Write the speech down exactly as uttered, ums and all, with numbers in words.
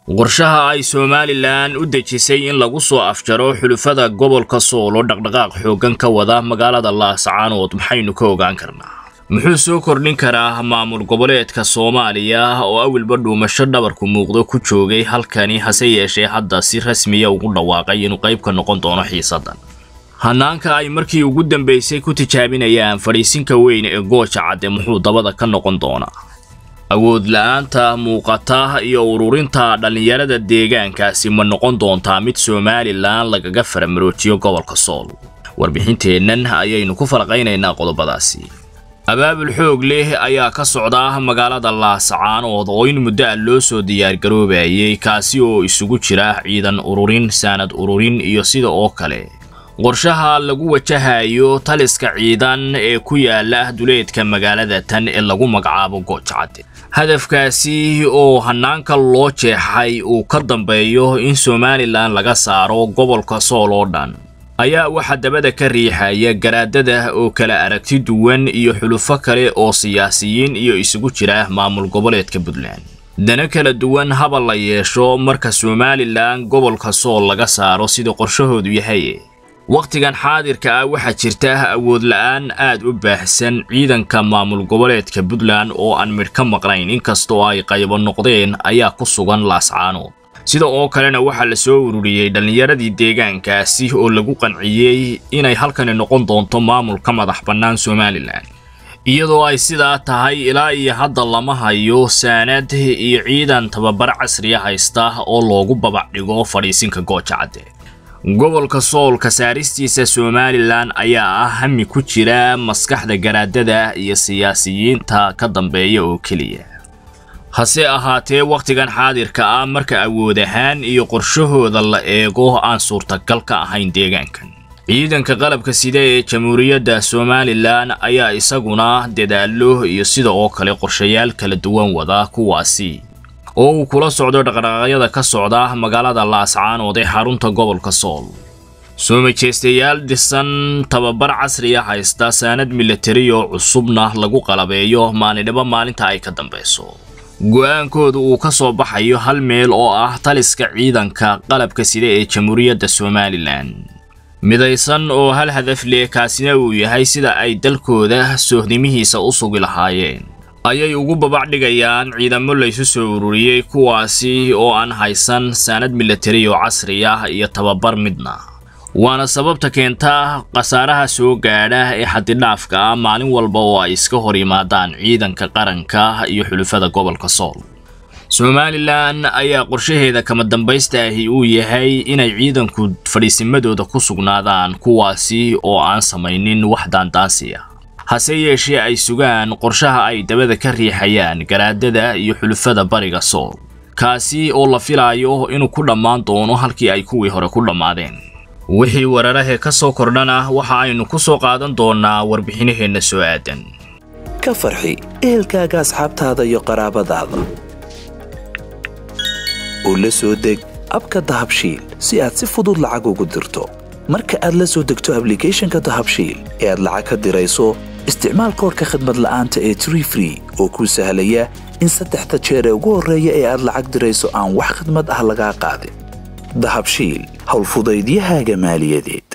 qorshaha ay Somaliland u dejisay in lagu soo afjaro xulufada gobolka Sool oo dhaqdhaqaaq xoogan ka wada magaalada Laascaanood maxaynu ka ogaan karnaa muxuu soo kordhin karaa maamul goboleedka Soomaaliya oo awilba dhuumasho dhabarku muuqdo ku joogay halkani hase yeeshee hadda si rasmi ah ugu dhawaaqay inuu qayb ka noqon doono xiisadan hanaanka ay markii ugu dambeysay ku tijaabinayaan fariisinka weyn ee Gooja Cadde muxuu dabada ka noqon doonaa awood la'aanta muuqata iyo ururinta dhalinyarada deegaankaasi ma noqon doontaa mid Somaliland lagaga faramaroojiyo gobolka Sool warbixinteennan ayaynu ku falaqaynaynaa qodobadaasi abaabul xoog leh ayaa ka socda magaalada Laascaanood oo in muddo loo soo diyaar garoobayay kaasi oo isugu jira ciidan ururin sanad ururin iyo sida oo kale qorshaha lagu wajahayo taliska ciidan ee ku yaala duleedka magaalada tan ee lagu magacaabo Gooja Cadde hadafkaasi oo hanaanka loo jeexay uu ka dambeeyo in Somaliland laga saaro gobolka Sool oo dhan ayaa waxa dabada ka riixaya garaadada oo kala aragti duwan iyo xulufo kale oo siyaasiyiin iyo isugu jira maamul goboleedka Puntland dana kala duwan haba la yeesho marka Somaliland gobolka Sool laga saaro sida qorshahoodu yahay waqtigan xaadirka ah waxa jirta awood la'aan aad u baahsan ciidanka maamul goboleedka Puntland oo aan mid ka maqnayn inkastoo ay qaybo noqdeen ayaa ku sugan Laascaanood sida oo kalena waxa la soo ururiyay dhalinyaradii deegaankaasi oo lagu qanciyay inay halkan noqon doonto maamul ka madax bannaan Somaliland iyadoo ay sida tahay ilaa iyo hadda lama hayo sanad iyo ciidan tababar casri ah haysta oo loogu babac dhigo fariisinka Gooja Cadde gobolka Sool ka saaristiisa Somaliland ayaa ah hami ku jira maskaxda garaadada iyo siyaasiyiinta ka dambeeya oo kaliya hase ahaatee waqtigan xaadirka ah marka awood ahaan iyo qorshahooda la eego aan suurtagal ka ahayn deegaankan ciidanka qalabka sida ee Jamhuuriyadda Somaliland ayaa isaguna dadaalo iyo sida oo kale qorshayaal kala duwan wada kuwaasi oo uu kula socdo dhaqdhaqaaqyada ka socda magaalada Laascaanood ee xarunta gobolka Sool soo majesteyaal dhisan tababar casri ah haysta sanad military oo cusubna lagu qalabeeyo maalinba maalinta ay ka dambayso go'aankoodu uu ka soo baxayo hal meel oo ah taliska ciidanka qalabka sida ee Jamhuuriyadda Somaliland midaysan oo hal hadaf leh kaasina uu yahay sida ay dalkooda soohdimihiisa u sugi lahaayeen ayay ugu babac dhigayaan ciidamo la isu soo ururiyay kuwaasi oo aan haysan sanad military oo casri ah iyo tababar midna waana sababta keenta qasaaraha soo gaadha ee xadidhaafka maalin walba oo ay iska hor yimaadaan ciidanka qaranka iyo xulufada gobolka Sool Somaliland ayaa qorshaheeda kama dambaystahi uu yahay inay ciidanku fadhiisimadooda ku sugnaadaan kuwaasi oo aan samaynin wax daandaansi ah hase yeeshee ay sugaan qorshaha ay dabada ka riixayaan garaadada iyo xulufada bariga Sool kaasi oo la filayo inuu ku dhamaan doono halkii ay kuwii hore ku dhamaadeen wixii wararaha ka soo kordhana waxa aynu ku soo qaadan doonaa warbixinaheena soo aadan ka farxi ehelkaaga asxaabtaada iyo qaraabadaada oo la soo deg abka Dahabshiil si aad si fudud lacag ugu dirto marka aad la soo degto application-ka Dahabshiil ee aad lacag ka dirayso isticmaal koodka khidmad la'aanta ee Tree Free oo ku sahlaya in saddexda jeer ee ugu horeeya ee aad lacag dirayso aan wax khidmad ah laga qaadin Dahabshiil hawl fudaydiyahaaga maaliyadeed